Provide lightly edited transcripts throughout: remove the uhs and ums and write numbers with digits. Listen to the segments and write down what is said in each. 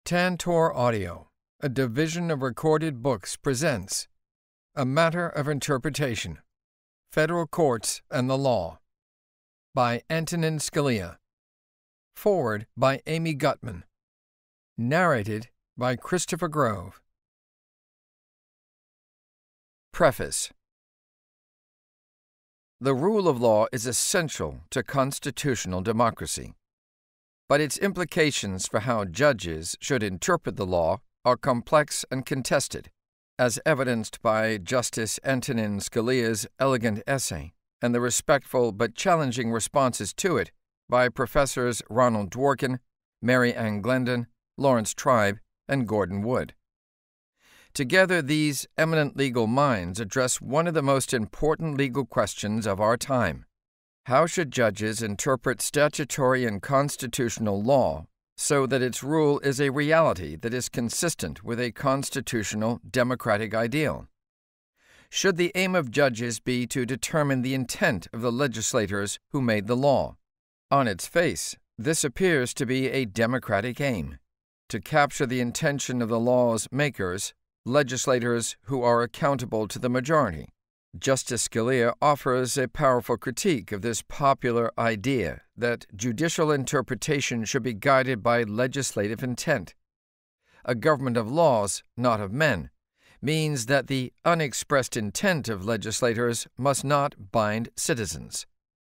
Tantor Audio, a division of Recorded Books, presents A Matter of Interpretation, Federal Courts and the Law, by Antonin Scalia. Foreword by Amy Gutman. Narrated by Christopher Grove. Preface. The rule of law is essential to constitutional democracy, but its implications for how judges should interpret the law are complex and contested, as evidenced by Justice Antonin Scalia's elegant essay and the respectful but challenging responses to it by Professors Ronald Dworkin, Ann Glendon, Laurence Tribe, and Gordon Wood. Together, these eminent legal minds address one of the most important legal questions of our time. How should judges interpret statutory and constitutional law so that its rule is a reality that is consistent with a constitutional democratic ideal? Should the aim of judges be to determine the intent of the legislators who made the law? On its face, this appears to be a democratic aim, to capture the intention of the law's makers, legislators who are accountable to the majority. Justice Scalia offers a powerful critique of this popular idea that judicial interpretation should be guided by legislative intent. A government of laws, not of men, means that the unexpressed intent of legislators must not bind citizens.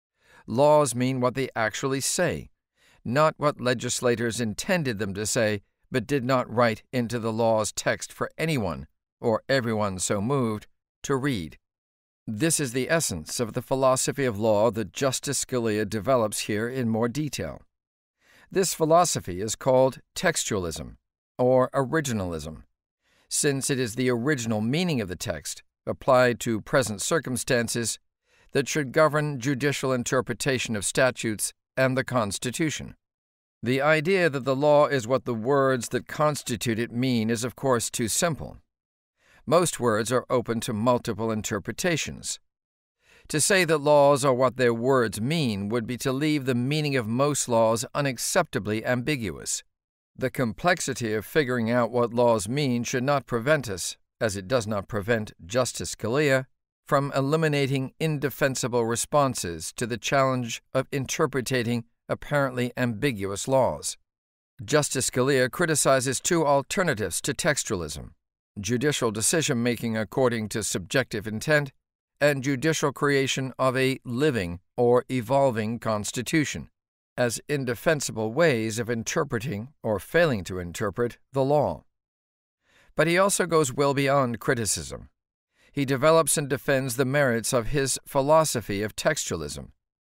Laws mean what they actually say, not what legislators intended them to say but did not write into the law's text for anyone, or everyone so moved, to read. This is the essence of the philosophy of law that Justice Scalia develops here in more detail. This philosophy is called textualism, or originalism, since it is the original meaning of the text, applied to present circumstances, that should govern judicial interpretation of statutes and the Constitution. The idea that the law is what the words that constitute it mean is, of course, too simple. Most words are open to multiple interpretations. To say that laws are what their words mean would be to leave the meaning of most laws unacceptably ambiguous. The complexity of figuring out what laws mean should not prevent us, as it does not prevent Justice Scalia, from eliminating indefensible responses to the challenge of interpreting apparently ambiguous laws. Justice Scalia criticizes two alternatives to textualism: judicial decision-making according to subjective intent, and judicial creation of a living or evolving constitution, as indefensible ways of interpreting or failing to interpret the law. But he also goes well beyond criticism. He develops and defends the merits of his philosophy of textualism.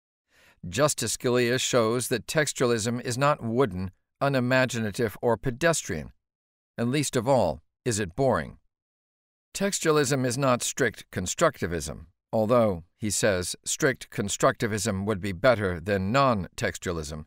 Justice Scalia shows that textualism is not wooden, unimaginative, or pedestrian, and least of all, is it boring? Textualism is not strict constructivism, although, he says, strict constructivism would be better than non-textualism.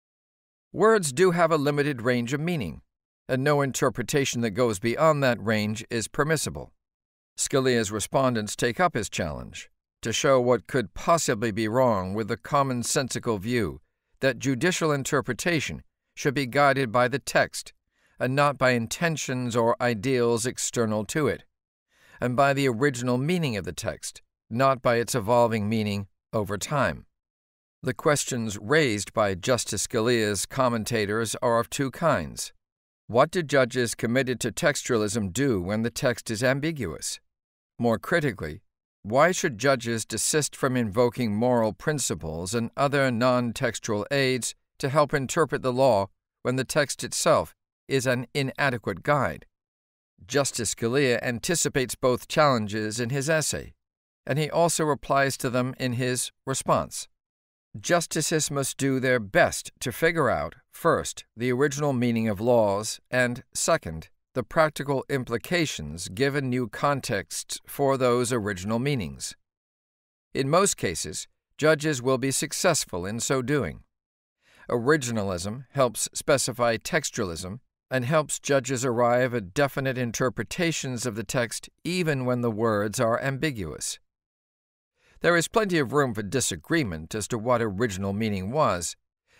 Words do have a limited range of meaning, and no interpretation that goes beyond that range is permissible. Scalia's respondents take up his challenge to show what could possibly be wrong with the commonsensical view that judicial interpretation should be guided by the text and not by intentions or ideals external to it, and by the original meaning of the text, not by its evolving meaning over time. The questions raised by Justice Scalia's commentators are of two kinds. What do judges committed to textualism do when the text is ambiguous? More critically, why should judges desist from invoking moral principles and other non-textual aids to help interpret the law when the text itself is an inadequate guide? Justice Scalia anticipates both challenges in his essay, and he also replies to them in his response. Justices must do their best to figure out, first, the original meaning of laws, and, second, the practical implications given new contexts for those original meanings. In most cases, judges will be successful in so doing. Originalism helps specify textualism and helps judges arrive at definite interpretations of the text even when the words are ambiguous. There is plenty of room for disagreement as to what original meaning was,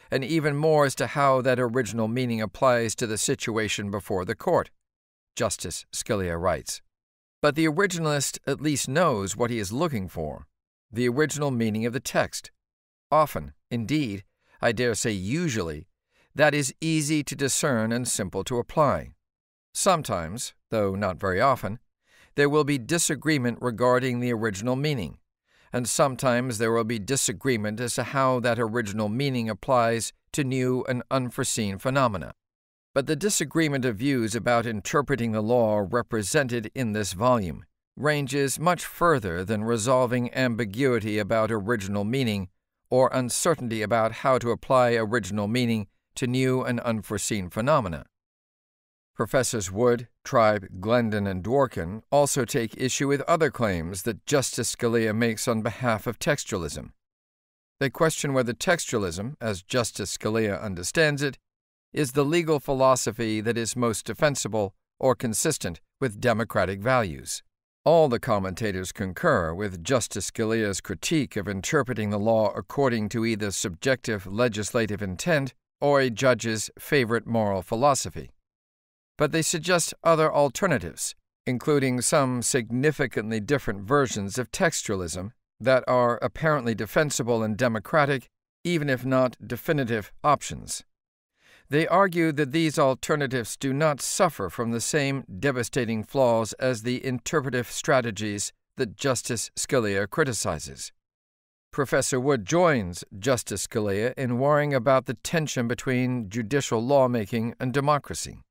and even more as to how that original meaning applies to the situation before the court, Justice Scalia writes. But the originalist at least knows what he is looking for, the original meaning of the text. Often, indeed, I dare say usually, that is easy to discern and simple to apply. Sometimes, though not very often, there will be disagreement regarding the original meaning, and sometimes there will be disagreement as to how that original meaning applies to new and unforeseen phenomena. But the disagreement of views about interpreting the law represented in this volume ranges much further than resolving ambiguity about original meaning or uncertainty about how to apply original meaning to new and unforeseen phenomena. Professors Wood, Tribe, Glendon, and Dworkin also take issue with other claims that Justice Scalia makes on behalf of textualism. They question whether textualism, as Justice Scalia understands it, is the legal philosophy that is most defensible or consistent with democratic values. All the commentators concur with Justice Scalia's critique of interpreting the law according to either subjective legislative intent or a judge's favorite moral philosophy. But they suggest other alternatives, including some significantly different versions of textualism that are apparently defensible and democratic, even if not definitive options. They argue that these alternatives do not suffer from the same devastating flaws as the interpretive strategies that Justice Scalia criticizes. Professor Wood joins Justice Scalia in worrying about the tension between judicial lawmaking and democracy.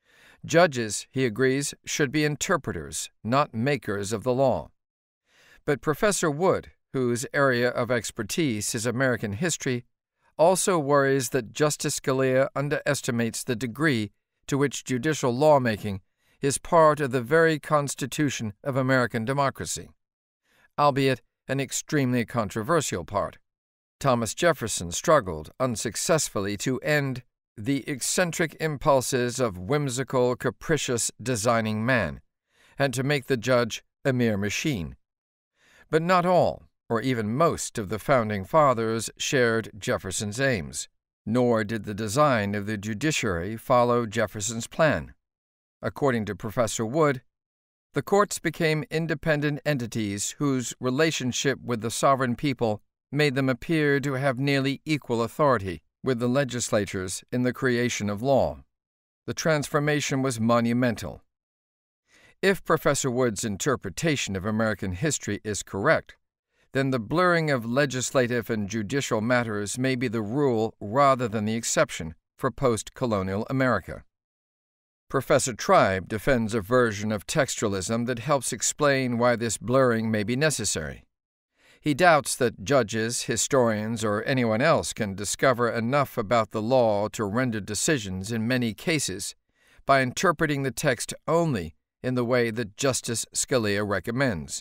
Judges, he agrees, should be interpreters, not makers of the law. But Professor Wood, whose area of expertise is American history, also worries that Justice Scalia underestimates the degree to which judicial lawmaking is part of the very constitution of American democracy, albeit an extremely controversial part. Thomas Jefferson struggled unsuccessfully to end the eccentric impulses of whimsical, capricious, designing man, and to make the judge a mere machine. But not all, or even most, of the Founding Fathers shared Jefferson's aims, nor did the design of the judiciary follow Jefferson's plan. According to Professor Wood, the courts became independent entities whose relationship with the sovereign people made them appear to have nearly equal authority with the legislatures in the creation of law. The transformation was monumental. If Professor Wood's interpretation of American history is correct, then the blurring of legislative and judicial matters may be the rule rather than the exception for post-colonial America. Professor Tribe defends a version of textualism that helps explain why this blurring may be necessary. He doubts that judges, historians, or anyone else can discover enough about the law to render decisions in many cases by interpreting the text only in the way that Justice Scalia recommends.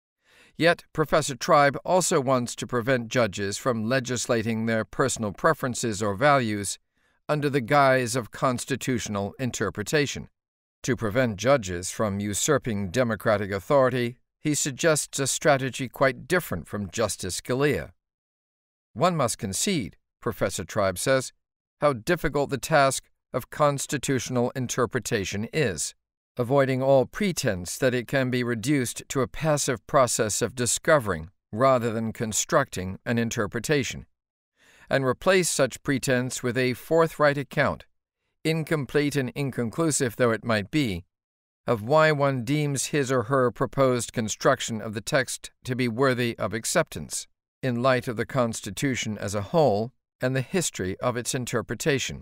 Yet Professor Tribe also wants to prevent judges from legislating their personal preferences or values under the guise of constitutional interpretation. To prevent judges from usurping democratic authority, he suggests a strategy quite different from Justice Scalia. One must concede, Professor Tribe says, how difficult the task of constitutional interpretation is, avoiding all pretense that it can be reduced to a passive process of discovering rather than constructing an interpretation, and replace such pretense with a forthright account, incomplete and inconclusive though it might be, of why one deems his or her proposed construction of the text to be worthy of acceptance, in light of the Constitution as a whole and the history of its interpretation.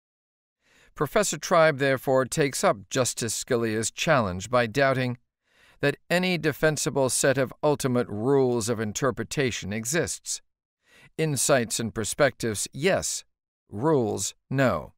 Professor Tribe therefore takes up Justice Scalia's challenge by doubting that any defensible set of ultimate rules of interpretation exists. Insights and perspectives, yes. Rules, no.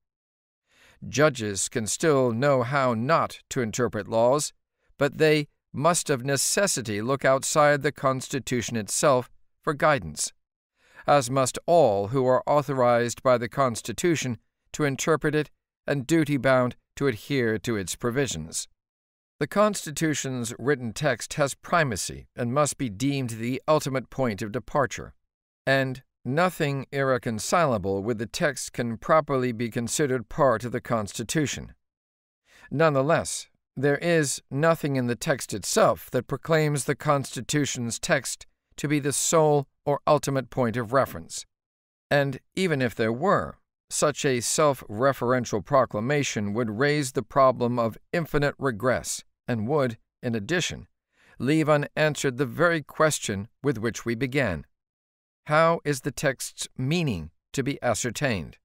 Judges can still know how not to interpret laws, but they must of necessity look outside the Constitution itself for guidance, as must all who are authorized by the Constitution to interpret it and duty-bound to adhere to its provisions. The Constitution's written text has primacy and must be deemed the ultimate point of departure, and nothing irreconcilable with the text can properly be considered part of the Constitution. Nonetheless, there is nothing in the text itself that proclaims the Constitution's text to be the sole or ultimate point of reference. And even if there were, such a self-referential proclamation would raise the problem of infinite regress and would, in addition, leave unanswered the very question with which we began. How is the text's meaning to be ascertained?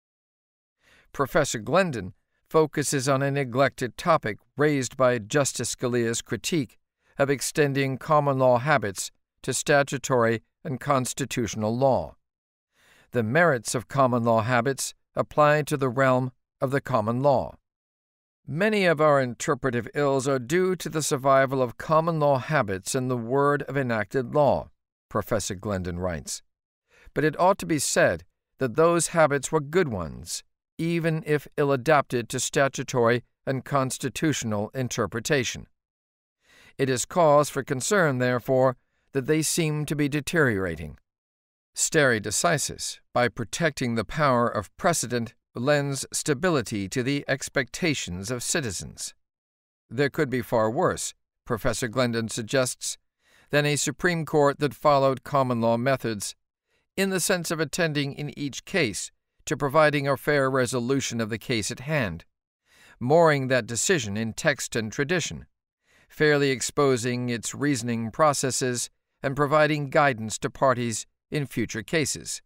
Professor Glendon focuses on a neglected topic raised by Justice Scalia's critique of extending common law habits to statutory and constitutional law. The merits of common law habits apply to the realm of the common law. Many of our interpretive ills are due to the survival of common law habits in the word of enacted law, Professor Glendon writes. But it ought to be said that those habits were good ones, even if ill-adapted to statutory and constitutional interpretation. It is cause for concern, therefore, that they seem to be deteriorating. Stare decisis, by protecting the power of precedent, lends stability to the expectations of citizens. There could be far worse, Professor Glendon suggests, than a Supreme Court that followed common law methods, in the sense of attending in each case to providing a fair resolution of the case at hand, mooring that decision in text and tradition, fairly exposing its reasoning processes, and providing guidance to parties in future cases.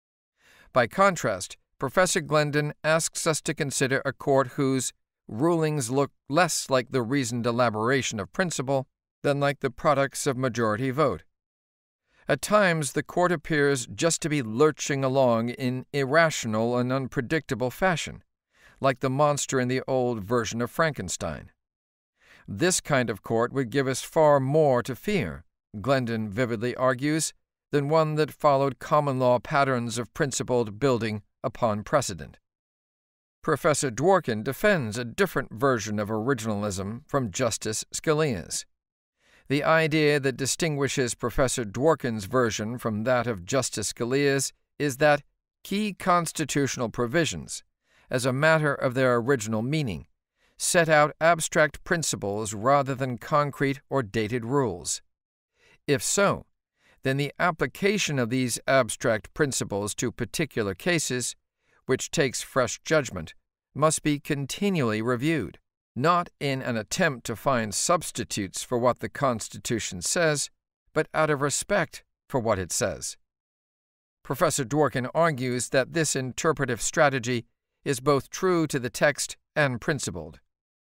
By contrast, Professor Glendon asks us to consider a court whose rulings look less like the reasoned elaboration of principle than like the products of majority vote. At times, the court appears just to be lurching along in irrational and unpredictable fashion, like the monster in the old version of Frankenstein. This kind of court would give us far more to fear, Glendon vividly argues, than one that followed common law patterns of principled building upon precedent. Professor Dworkin defends a different version of originalism from Justice Scalia's. The idea that distinguishes Professor Dworkin's version from that of Justice Scalia's is that key constitutional provisions, as a matter of their original meaning, set out abstract principles rather than concrete or dated rules. If so, then the application of these abstract principles to particular cases, which takes fresh judgment, must be continually reviewed, not in an attempt to find substitutes for what the Constitution says, but out of respect for what it says. Professor Dworkin argues that this interpretive strategy is both true to the text and principled.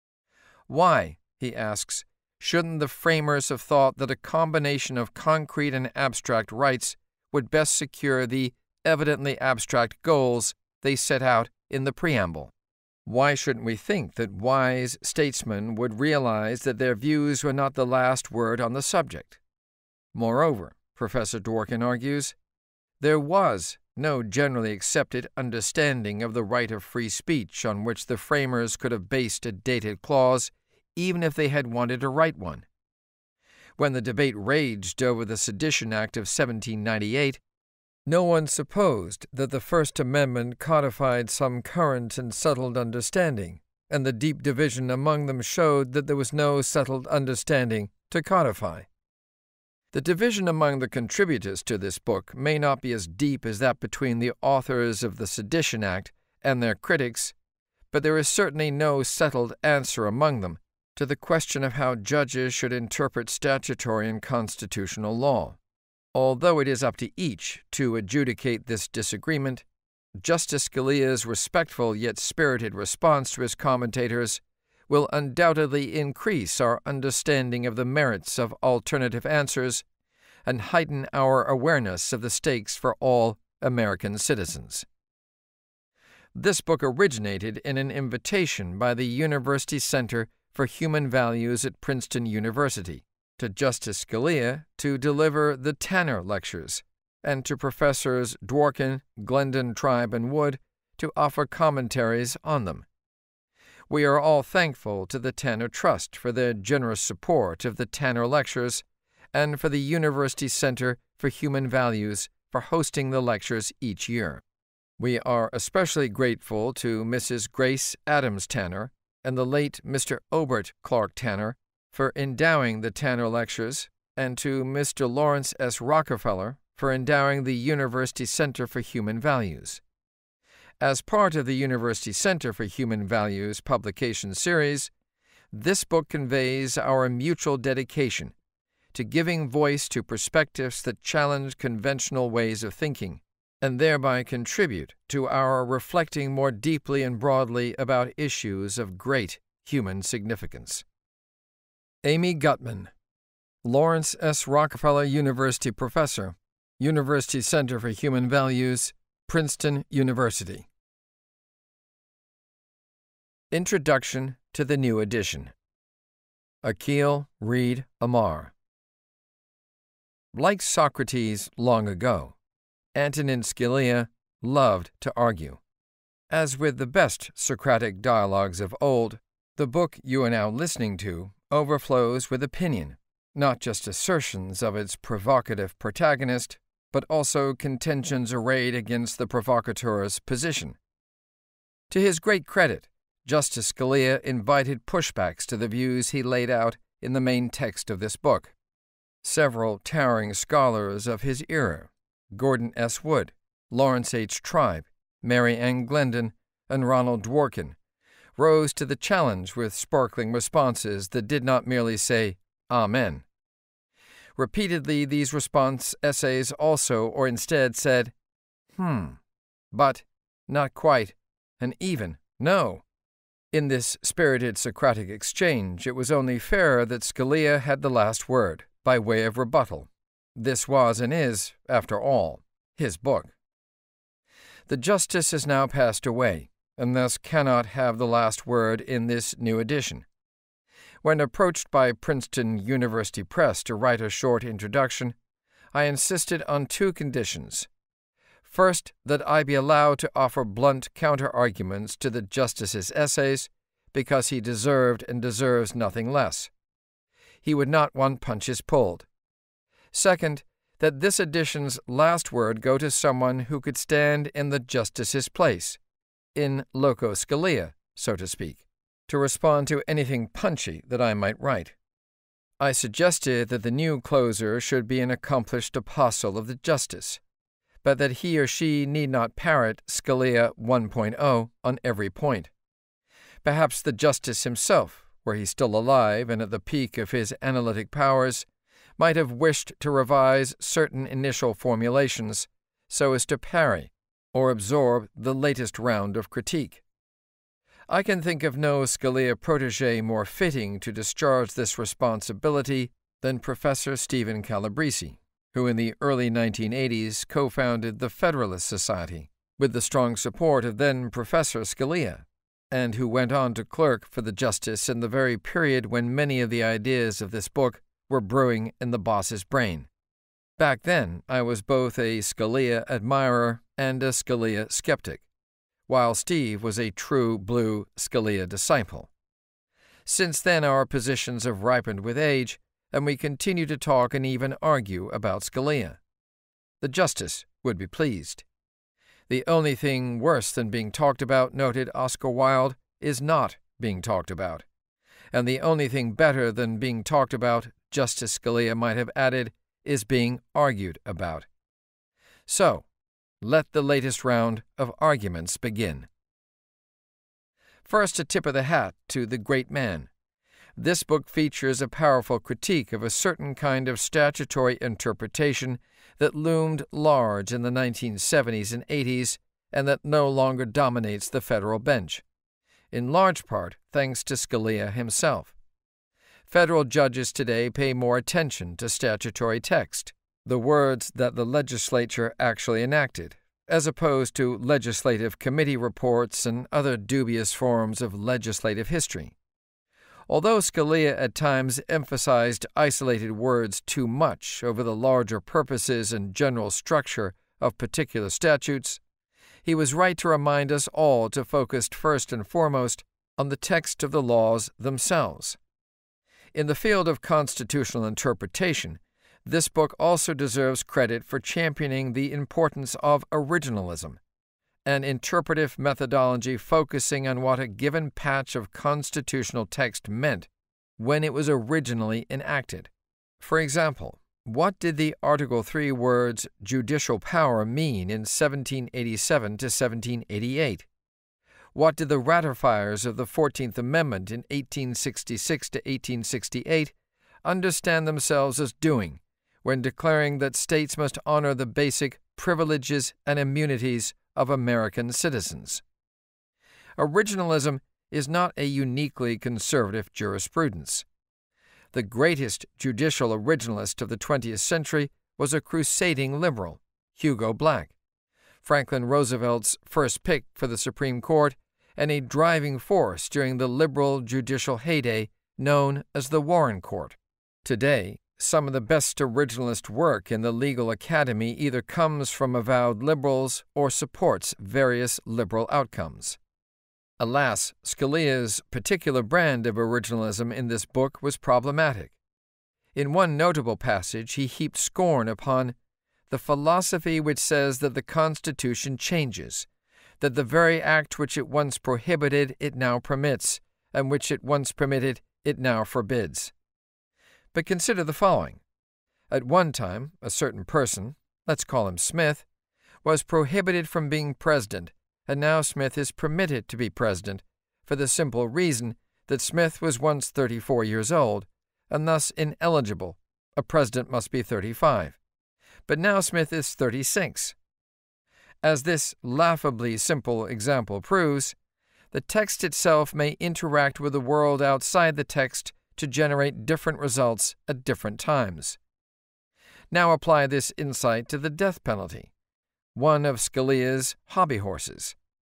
Why, he asks, shouldn't the framers have thought that a combination of concrete and abstract rights would best secure the evidently abstract goals they set out in the preamble? Why shouldn't we think that wise statesmen would realize that their views were not the last word on the subject? Moreover, Professor Dworkin argues, there was no generally accepted understanding of the right of free speech on which the framers could have based a dated clause, even if they had wanted to write one. When the debate raged over the Sedition Act of 1798, no one supposed that the First Amendment codified some current and settled understanding, and the deep division among them showed that there was no settled understanding to codify. The division among the contributors to this book may not be as deep as that between the authors of the Sedition Act and their critics, but there is certainly no settled answer among them to the question of how judges should interpret statutory and constitutional law. Although it is up to each to adjudicate this disagreement, Justice Scalia's respectful yet spirited response to his commentators will undoubtedly increase our understanding of the merits of alternative answers and heighten our awareness of the stakes for all American citizens. This book originated in an invitation by the University Center for Human Values at Princeton University to Justice Scalia to deliver the Tanner Lectures, and to Professors Dworkin, Glendon, Tribe, and Wood to offer commentaries on them. We are all thankful to the Tanner Trust for their generous support of the Tanner Lectures and for the University Center for Human Values for hosting the lectures each year. We are especially grateful to Mrs. Grace Adams Tanner and the late Mr. Obert Clark Tanner for endowing the Tanner Lectures, and to Mr. Laurence S. Rockefeller for endowing the University Center for Human Values. As part of the University Center for Human Values publication series, this book conveys our mutual dedication to giving voice to perspectives that challenge conventional ways of thinking, and thereby contribute to our reflecting more deeply and broadly about issues of great human significance. Amy Gutman, Laurence S. Rockefeller University Professor, University Center for Human Values, Princeton University. Introduction to the New Edition. Akhil Reed Amar. Like Socrates long ago, Antonin Scalia loved to argue. As with the best Socratic dialogues of old, the book you are now listening to overflows with opinion, not just assertions of its provocative protagonist, but also contentions arrayed against the provocateur's position. To his great credit, Justice Scalia invited pushbacks to the views he laid out in the main text of this book. Several towering scholars of his era, Gordon S. Wood, Laurence H. Tribe, Mary Ann Glendon, and Ronald Dworkin, rose to the challenge with sparkling responses that did not merely say, Amen. Repeatedly, these response essays also or instead said, but, not quite, and even, no. In this spirited Socratic exchange, it was only fair that Scalia had the last word, by way of rebuttal. This was and is, after all, his book. The justice has now passed away, and thus cannot have the last word in this new edition. When approached by Princeton University Press to write a short introduction, I insisted on two conditions. First, that I be allowed to offer blunt counter-arguments to the justice's essays, because he deserved and deserves nothing less. He would not want punches pulled. Second, that this edition's last word go to someone who could stand in the justice's place, in loco Scalia, so to speak, to respond to anything punchy that I might write. I suggested that the new closer should be an accomplished apostle of the justice, but that he or she need not parrot Scalia 1.0 on every point. Perhaps the justice himself, were he still alive and at the peak of his analytic powers, might have wished to revise certain initial formulations so as to parry or absorb the latest round of critique. I can think of no Scalia protégé more fitting to discharge this responsibility than Professor Stephen Calabrese, who in the early 1980s co-founded the Federalist Society, with the strong support of then Professor Scalia, and who went on to clerk for the justice in the very period when many of the ideas of this book were brewing in the boss's brain. Back then, I was both a Scalia admirer and a Scalia skeptic, while Steve was a true blue Scalia disciple. Since then, our positions have ripened with age, and we continue to talk and even argue about Scalia. The justice would be pleased. The only thing worse than being talked about, noted Oscar Wilde, is not being talked about. And the only thing better than being talked about, Justice Scalia might have added, is being argued about. So, let the latest round of arguments begin. First, a tip of the hat to the great man. This book features a powerful critique of a certain kind of statutory interpretation that loomed large in the 1970s and 80s and that no longer dominates the federal bench, in large part thanks to Scalia himself. Federal judges today pay more attention to statutory text, the words that the legislature actually enacted, as opposed to legislative committee reports and other dubious forms of legislative history. Although Scalia at times emphasized isolated words too much over the larger purposes and general structure of particular statutes, he was right to remind us all to focus first and foremost on the text of the laws themselves. In the field of constitutional interpretation, This book also deserves credit for championing the importance of originalism, an interpretive methodology focusing on what a given patch of constitutional text meant when it was originally enacted. For example, what did the Article 3 words judicial power mean in 1787 to 1788? What did the ratifiers of the 14th Amendment in 1866 to 1868 understand themselves as doing when declaring that states must honor the basic privileges and immunities of American citizens? Originalism is not a uniquely conservative jurisprudence. The greatest judicial originalist of the 20th century was a crusading liberal, Hugo Black, Franklin Roosevelt's first pick for the Supreme Court and a driving force during the liberal judicial heyday known as the Warren Court. Today, some of the best originalist work in the legal academy either comes from avowed liberals or supports various liberal outcomes. Alas, Scalia's particular brand of originalism in this book was problematic. In one notable passage, he heaped scorn upon the philosophy which says that the Constitution changes, that the very act which it once prohibited it now permits, and which it once permitted it now forbids. But consider the following. At one time, a certain person, let's call him Smith, was prohibited from being president, and now Smith is permitted to be president, for the simple reason that Smith was once 34 years old, and thus ineligible. A president must be 35. But now Smith is 36. As this laughably simple example proves, the text itself may interact with the world outside the text to generate different results at different times. Now apply this insight to the death penalty, one of Scalia's hobby horses.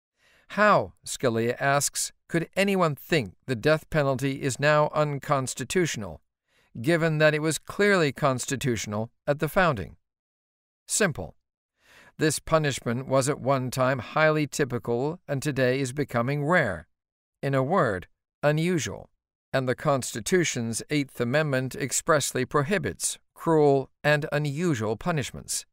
How, Scalia asks, could anyone think the death penalty is now unconstitutional, given that it was clearly constitutional at the founding? Simple. This punishment was at one time highly typical and today is becoming rare. In a word, unusual. And the Constitution's Eighth Amendment expressly prohibits cruel and unusual punishments.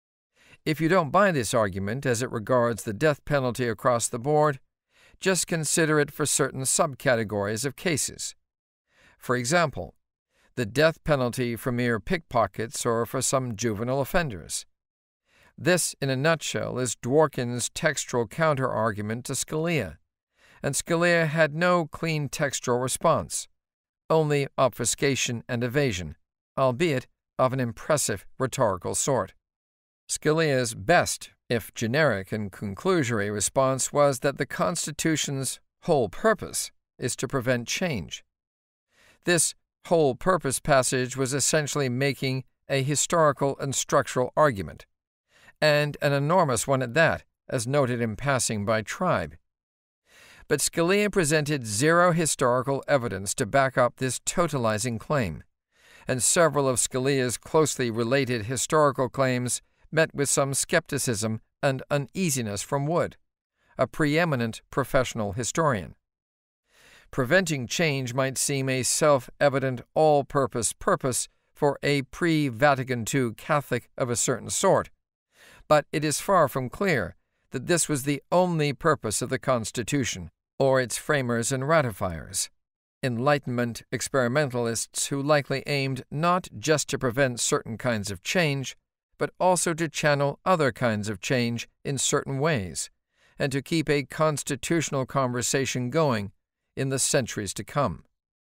If you don't buy this argument as it regards the death penalty across the board, just consider it for certain subcategories of cases. For example, the death penalty for mere pickpockets or for some juvenile offenders. This, in a nutshell, is Dworkin's textual counter-argument to Scalia, and Scalia had no clean textual response, only obfuscation and evasion, albeit of an impressive rhetorical sort. Scalia's best, if generic and conclusory response was that the Constitution's whole purpose is to prevent change. This whole purpose passage was essentially making a historical and structural argument, and an enormous one at that, as noted in passing by Tribe. But Scalia presented zero historical evidence to back up this totalizing claim, and several of Scalia's closely related historical claims met with some skepticism and uneasiness from Wood, a preeminent professional historian. Preventing change might seem a self-evident all-purpose purpose for a pre-Vatican II Catholic of a certain sort, but it is far from clear that this was the only purpose of the Constitution, or its framers and ratifiers, Enlightenment experimentalists who likely aimed not just to prevent certain kinds of change, but also to channel other kinds of change in certain ways, and to keep a constitutional conversation going in the centuries to come.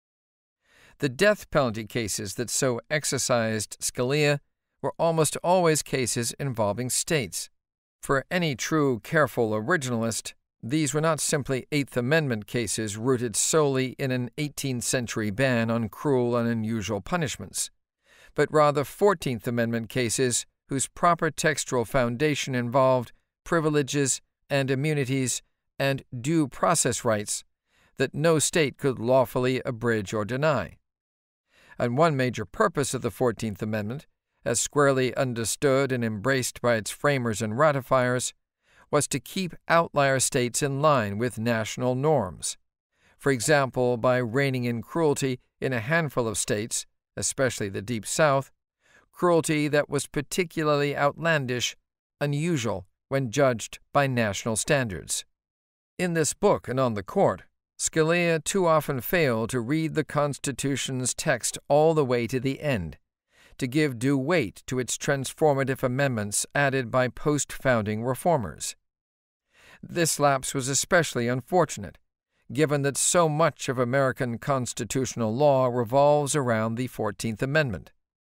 The death penalty cases that so exercised Scalia were almost always cases involving states. For any true careful originalist, these were not simply Eighth Amendment cases rooted solely in an 18th century ban on cruel and unusual punishments, but rather 14th Amendment cases whose proper textual foundation involved privileges and immunities and due process rights that no state could lawfully abridge or deny. And one major purpose of the 14th Amendment, as squarely understood and embraced by its framers and ratifiers, was to keep outlier states in line with national norms. For example, by reining in cruelty in a handful of states, especially the Deep South, cruelty that was particularly outlandish, unusual when judged by national standards. In this book and on the court, Scalia too often failed to read the Constitution's text all the way to the end, to give due weight to its transformative amendments added by post-founding reformers. This lapse was especially unfortunate, given that so much of American constitutional law revolves around the 14th Amendment.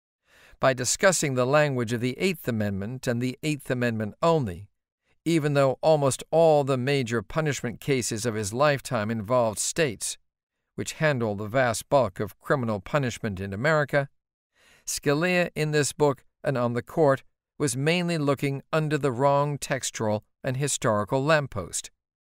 By discussing the language of the 8th Amendment and the 8th Amendment only, even though almost all the major punishment cases of his lifetime involved states, which handle the vast bulk of criminal punishment in America, Scalia in this book and on the court was mainly looking under the wrong textual and historical lamppost.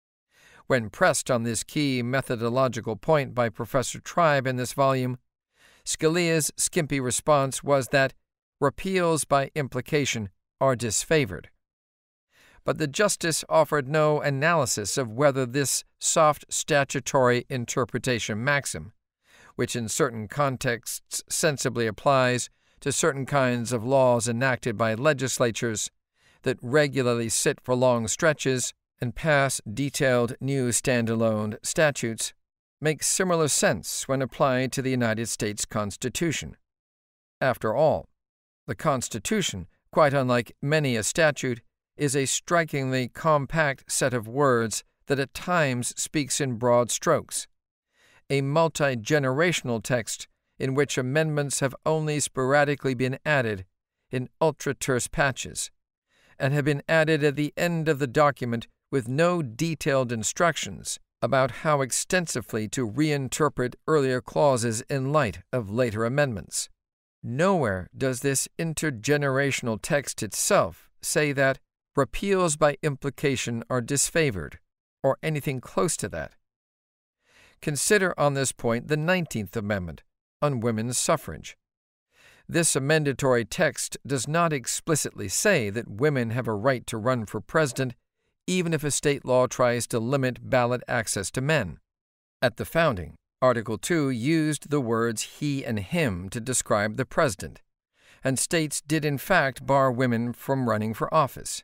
When pressed on this key methodological point by Professor Tribe in this volume, Scalia's skimpy response was that repeals by implication are disfavored. But the justice offered no analysis of whether this soft statutory interpretation maxim, which in certain contexts sensibly applies to certain kinds of laws enacted by legislatures that regularly sit for long stretches and pass detailed new standalone statutes, makes similar sense when applied to the United States Constitution. After all, the Constitution, quite unlike many a statute, is a strikingly compact set of words that at times speaks in broad strokes, a multi-generational text in which amendments have only sporadically been added in ultra-terse patches, and have been added at the end of the document with no detailed instructions about how extensively to reinterpret earlier clauses in light of later amendments. Nowhere does this intergenerational text itself say that repeals by implication are disfavored, or anything close to that. Consider on this point the 19th Amendment on women's suffrage. This amendatory text does not explicitly say that women have a right to run for president even if a state law tries to limit ballot access to men. At the founding, Article 2 used the words he and him to describe the president, and states did in fact bar women from running for office.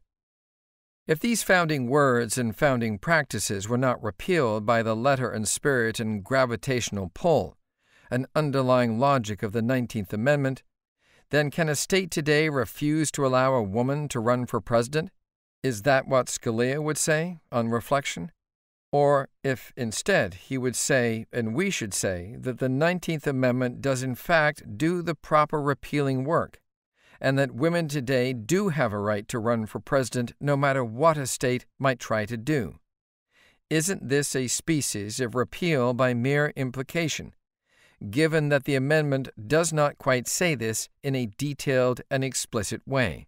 If these founding words and founding practices were not repealed by the letter and spirit and gravitational pull, an underlying logic of the 19th Amendment, then can a state today refuse to allow a woman to run for president? Is that what Scalia would say on reflection? Or if instead he would say, and we should say, that the 19th Amendment does in fact do the proper repealing work, and that women today do have a right to run for president no matter what a state might try to do? Isn't this a species of repeal by mere implication, given that the amendment does not quite say this in a detailed and explicit way?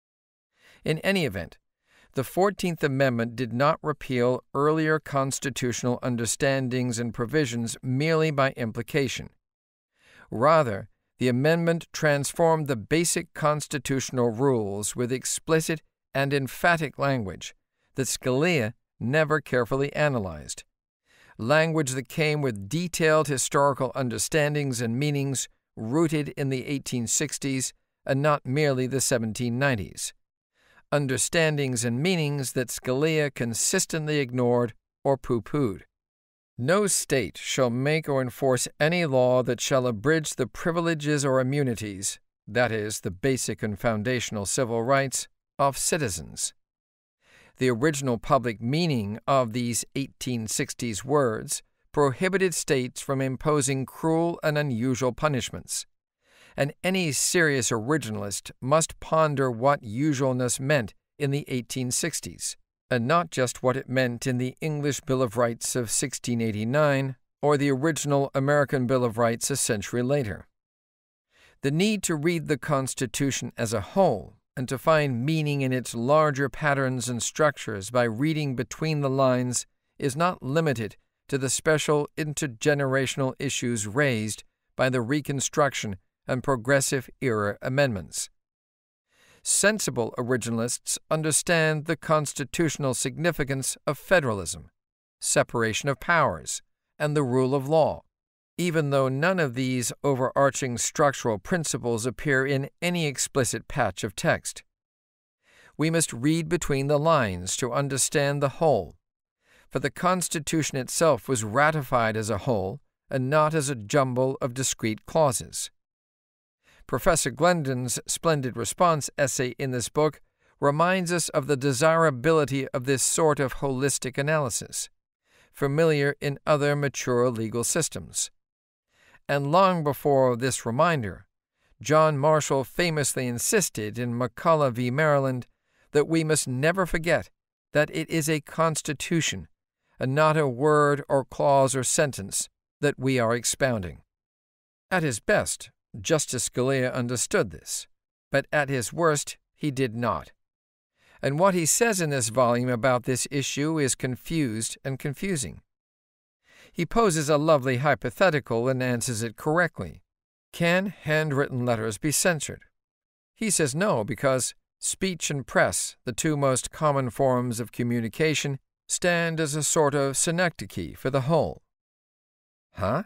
In any event, the 14th Amendment did not repeal earlier constitutional understandings and provisions merely by implication. Rather, the amendment transformed the basic constitutional rules with explicit and emphatic language that Scalia never carefully analyzed, language that came with detailed historical understandings and meanings rooted in the 1860s and not merely the 1790s. Understandings and meanings that Scalia consistently ignored or pooh-poohed. No state shall make or enforce any law that shall abridge the privileges or immunities, that is, the basic and foundational civil rights, of citizens. The original public meaning of these 1860s words prohibited states from imposing cruel and unusual punishments, and any serious originalist must ponder what usualness meant in the 1860s, and not just what it meant in the English Bill of Rights of 1689 or the original American Bill of Rights a century later. The need to read the Constitution as a whole and to find meaning in its larger patterns and structures by reading between the lines is not limited to the special intergenerational issues raised by the Reconstruction and Progressive Era amendments. Sensible originalists understand the constitutional significance of federalism, separation of powers, and the rule of law, even though none of these overarching structural principles appear in any explicit patch of text. We must read between the lines to understand the whole, for the Constitution itself was ratified as a whole and not as a jumble of discrete clauses. Professor Glendon's splendid response essay in this book reminds us of the desirability of this sort of holistic analysis, familiar in other mature legal systems. And long before this reminder, John Marshall famously insisted in McCulloch v. Maryland that we must never forget that it is a constitution, and not a word or clause or sentence, that we are expounding. At his best, Justice Scalia understood this, but at his worst, he did not. And what he says in this volume about this issue is confused and confusing. He poses a lovely hypothetical and answers it correctly. Can handwritten letters be censored? He says no, because speech and press, the two most common forms of communication, stand as a sort of synecdoche for the whole. Huh?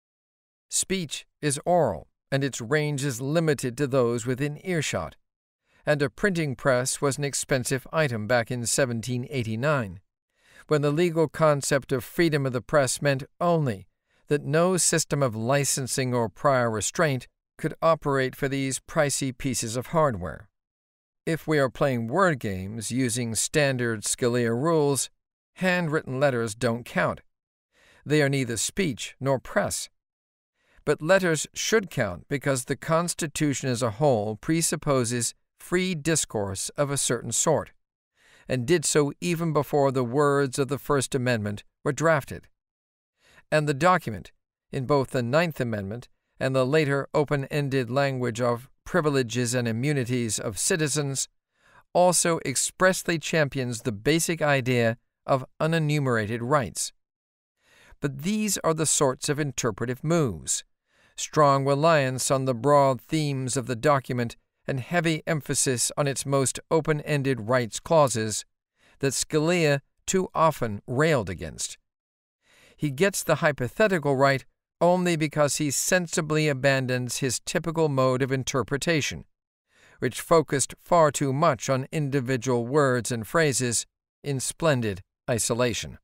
Speech is oral, and its range is limited to those within earshot, and a printing press was an expensive item back in 1789, when the legal concept of freedom of the press meant only that no system of licensing or prior restraint could operate for these pricey pieces of hardware. If we are playing word games using standard Scalia rules, handwritten letters don't count. They are neither speech nor press. But letters should count because the Constitution as a whole presupposes free discourse of a certain sort, and did so even before the words of the First Amendment were drafted. And the document, in both the Ninth Amendment and the later open-ended language of privileges and immunities of citizens, also expressly champions the basic idea of unenumerated rights. But these are the sorts of interpretive moves, strong reliance on the broad themes of the document and heavy emphasis on its most open-ended rights clauses, that Scalia too often railed against. He gets the hypothetical right only because he sensibly abandons his typical mode of interpretation, which focused far too much on individual words and phrases in splendid isolation.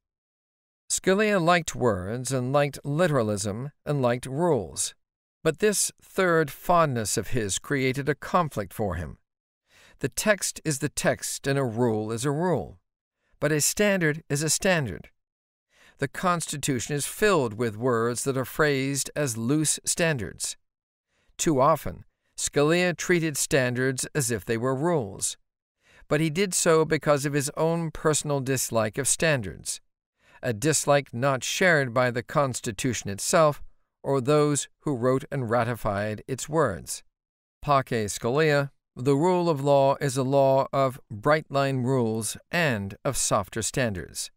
Scalia liked words and liked literalism and liked rules, but this third fondness of his created a conflict for him. The text is the text and a rule is a rule, but a standard is a standard. The Constitution is filled with words that are phrased as loose standards. Too often, Scalia treated standards as if they were rules, but he did so because of his own personal dislike of standards, a dislike not shared by the Constitution itself or those who wrote and ratified its words. Pace Scalia, the rule of law is a law of bright-line rules and of softer standards.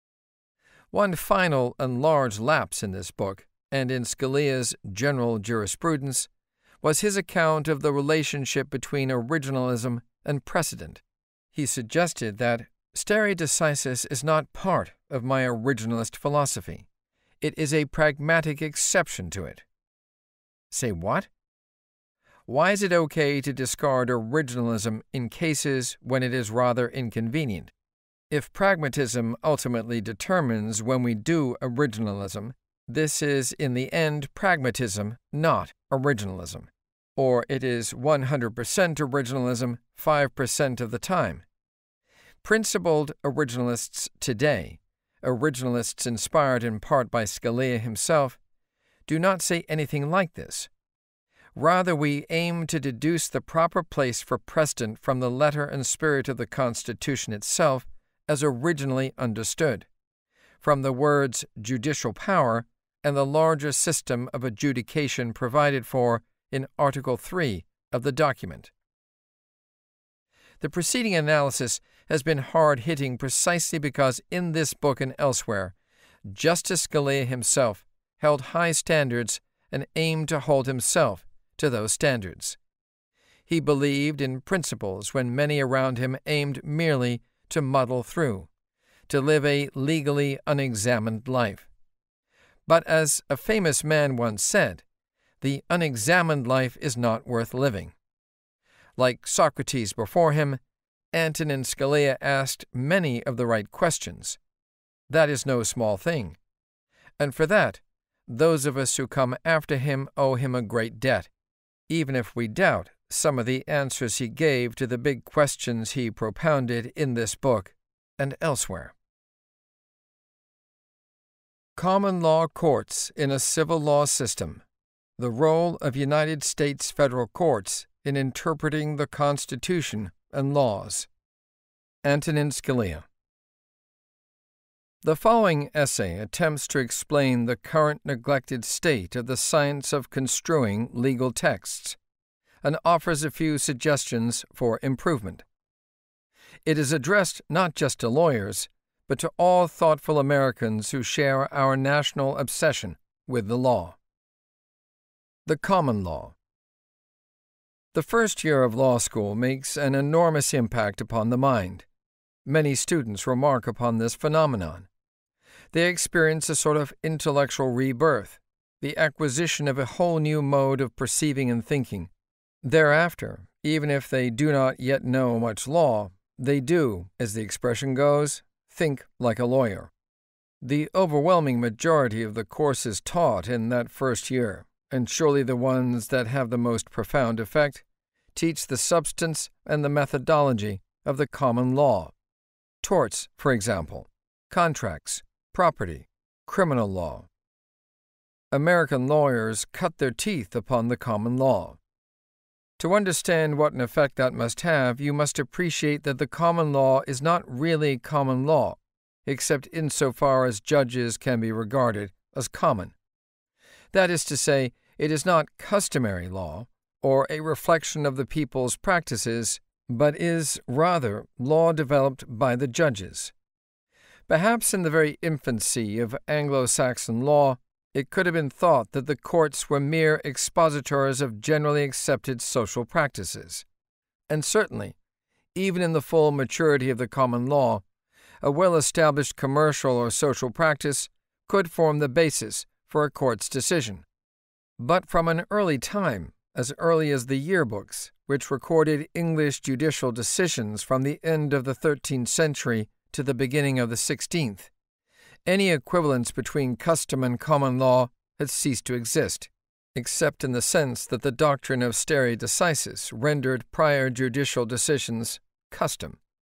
One final and large lapse in this book, and in Scalia's general jurisprudence, was his account of the relationship between originalism and precedent. He suggested that stare decisis is not part of my originalist philosophy. It is a pragmatic exception to it. Say what? Why is it okay to discard originalism in cases when it is rather inconvenient? If pragmatism ultimately determines when we do originalism, this is in the end pragmatism, not originalism. Or it is 100% originalism 5% of the time. Principled originalists today, originalists inspired in part by Scalia himself, do not say anything like this. Rather, we aim to deduce the proper place for precedent from the letter and spirit of the Constitution itself as originally understood, from the words judicial power and the larger system of adjudication provided for in Article 3 of the document. The preceding analysis has been hard-hitting precisely because in this book and elsewhere, Justice Scalia himself held high standards and aimed to hold himself to those standards. He believed in principles when many around him aimed merely to muddle through, to live a legally unexamined life. But as a famous man once said, the unexamined life is not worth living. Like Socrates before him, Antonin Scalia asked many of the right questions. That is no small thing. And for that, those of us who come after him owe him a great debt, even if we doubt some of the answers he gave to the big questions he propounded in this book and elsewhere. Common law courts in a civil law system. The role of United States federal courts in interpreting the Constitution and laws. Antonin Scalia. The following essay attempts to explain the current neglected state of the science of construing legal texts, and offers a few suggestions for improvement. It is addressed not just to lawyers, but to all thoughtful Americans who share our national obsession with the law. The common law. The first year of law school makes an enormous impact upon the mind. Many students remark upon this phenomenon. They experience a sort of intellectual rebirth, the acquisition of a whole new mode of perceiving and thinking. Thereafter, even if they do not yet know much law, they do, as the expression goes, think like a lawyer. The overwhelming majority of the courses taught in that first year, and surely the ones that have the most profound effect, teach the substance and the methodology of the common law. Torts, for example, contracts, property, criminal law. American lawyers cut their teeth upon the common law. To understand what an effect that must have, you must appreciate that the common law is not really common law, except insofar as judges can be regarded as common. That is to say, it is not customary law, or a reflection of the people's practices, but is, rather, law developed by the judges. Perhaps in the very infancy of Anglo-Saxon law, it could have been thought that the courts were mere expositors of generally accepted social practices. And certainly, even in the full maturity of the common law, a well-established commercial or social practice could form the basis for a court's decision. But from an early time, as early as the yearbooks, which recorded English judicial decisions from the end of the 13th century to the beginning of the 16th, any equivalence between custom and common law had ceased to exist, except in the sense that the doctrine of stare decisis rendered prior judicial decisions custom.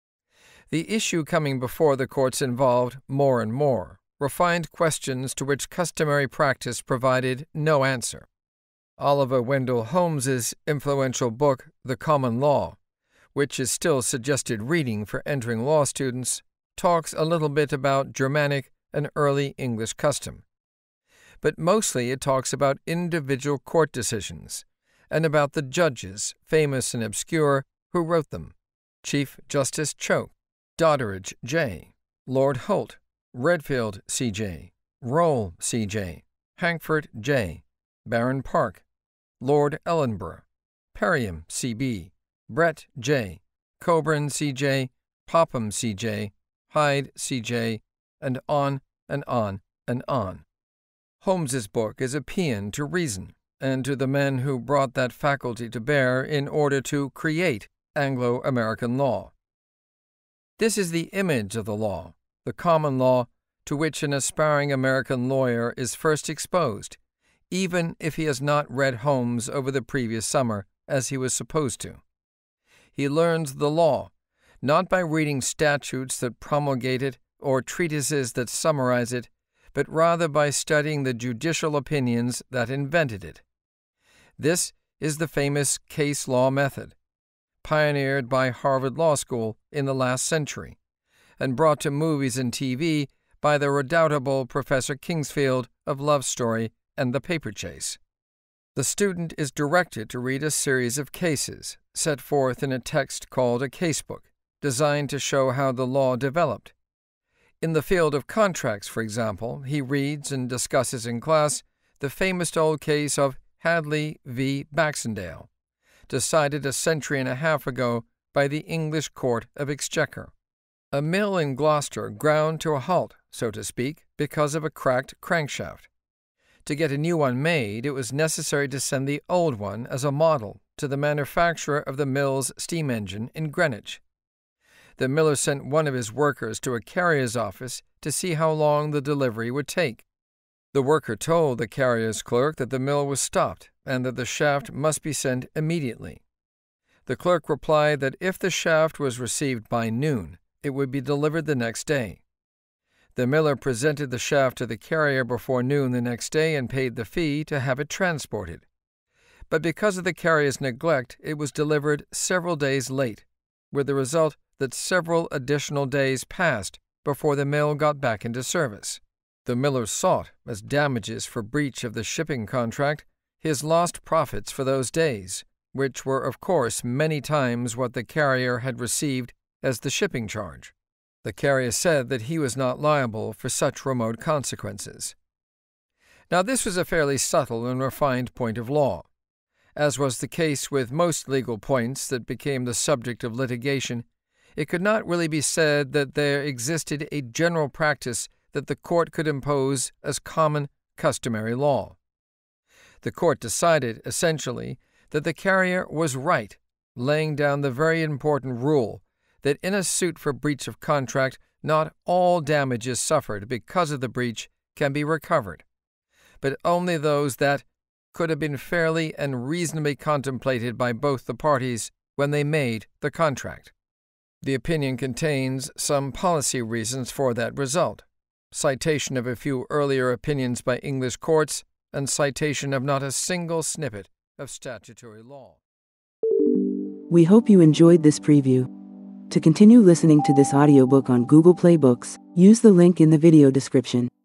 The issue coming before the courts involved, more and more, refined questions to which customary practice provided no answer. Oliver Wendell Holmes's influential book, The Common Law, which is still suggested reading for entering law students, talks a little bit about Germanic and early English custom. But mostly it talks about individual court decisions, and about the judges, famous and obscure, who wrote them: Chief Justice Choate, Doddridge J., Lord Holt, Redfield C.J., Roll C.J., Hankford J., Baron Park, Lord Ellenborough, Perriam C.B., Brett J., Coburn C.J., Popham C.J., Hyde C.J., and on and on and on. Holmes's book is a paean to reason and to the men who brought that faculty to bear in order to create Anglo-American law. This is the image of the law, the common law, to which an aspiring American lawyer is first exposed, even if he has not read Holmes over the previous summer as he was supposed to. He learns the law, not by reading statutes that promulgate it or treatises that summarize it, but rather by studying the judicial opinions that invented it. This is the famous case law method, pioneered by Harvard Law School in the last century, and brought to movies and TV by the redoubtable Professor Kingsfield of Love Story and The Paper Chase. The student is directed to read a series of cases set forth in a text called a casebook, designed to show how the law developed. In the field of contracts, for example, he reads and discusses in class the famous old case of Hadley v. Baxendale, decided a century and a half ago by the English Court of Exchequer. A mill in Gloucester ground to a halt, so to speak, because of a cracked crankshaft, To get a new one made, it was necessary to send the old one as a model to the manufacturer of the mill's steam engine in Greenwich. The miller sent one of his workers to a carrier's office to see how long the delivery would take. The worker told the carrier's clerk that the mill was stopped and that the shaft must be sent immediately. The clerk replied that if the shaft was received by noon, it would be delivered the next day. The miller presented the shaft to the carrier before noon the next day and paid the fee to have it transported. But because of the carrier's neglect, it was delivered several days late, with the result that several additional days passed before the mill got back into service. The miller sought, as damages for breach of the shipping contract, his lost profits for those days, which were of course many times what the carrier had received as the shipping charge. The carrier said that he was not liable for such remote consequences. Now this was a fairly subtle and refined point of law. As was the case with most legal points that became the subject of litigation, it could not really be said that there existed a general practice that the court could impose as common, customary law. The court decided, essentially, that the carrier was right, laying down the very important rule that in a suit for breach of contract, not all damages suffered because of the breach can be recovered, but only those that could have been fairly and reasonably contemplated by both the parties when they made the contract. The opinion contains some policy reasons for that result, citation of a few earlier opinions by English courts, and citation of not a single snippet of statutory law. We hope you enjoyed this preview. To continue listening to this audiobook on Google Play Books, use the link in the video description.